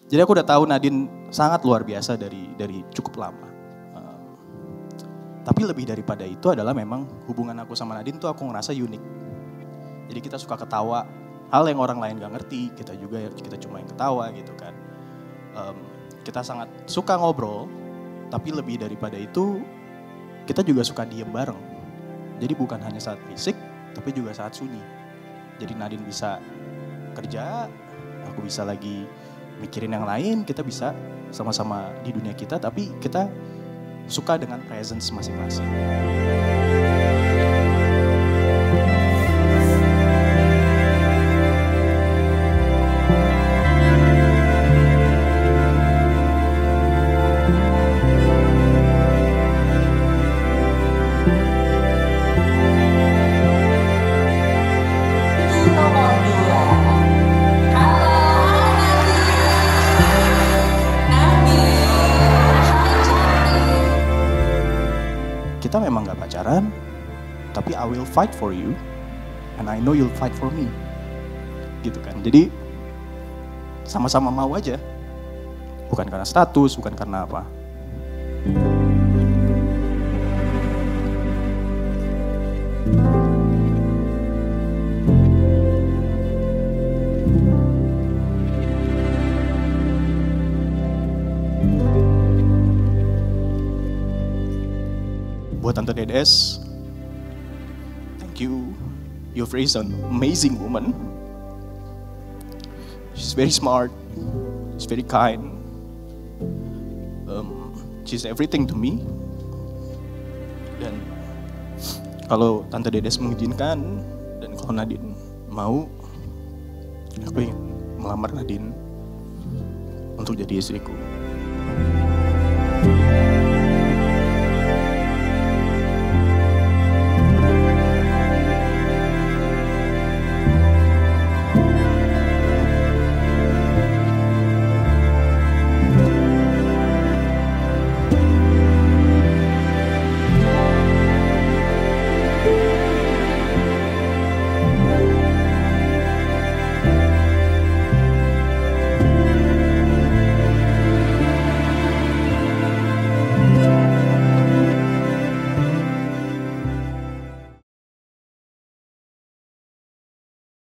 Jadi aku udah tahu Nadine sangat luar biasa dari cukup lama. Tapi lebih daripada itu adalah memang hubungan aku sama Nadine tuh aku ngerasa unik. Jadi kita suka ketawa, hal yang orang lain gak ngerti, kita cuma yang ketawa gitu kan. Kita sangat suka ngobrol, tapi lebih daripada itu kita juga suka diem bareng. Jadi bukan hanya saat fisik, tapi juga saat sunyi. Jadi Nadine bisa kerja, aku bisa lagi mikirin yang lain, kita bisa sama-sama di dunia kita, tapi kita suka dengan presence masing-masing. Kita memang gak pacaran, tapi I will fight for you, and I know you'll fight for me. Gitu kan, jadi sama-sama mau aja. Bukan karena status, bukan karena apa. Buat Tante Dedes, thank you. You've raised an amazing woman. She's very smart. She's very kind. She's everything to me. Dan kalau Tante Dedes mengizinkan dan kalau Nadine mau, aku ingin melamar Nadine untuk jadi istriku.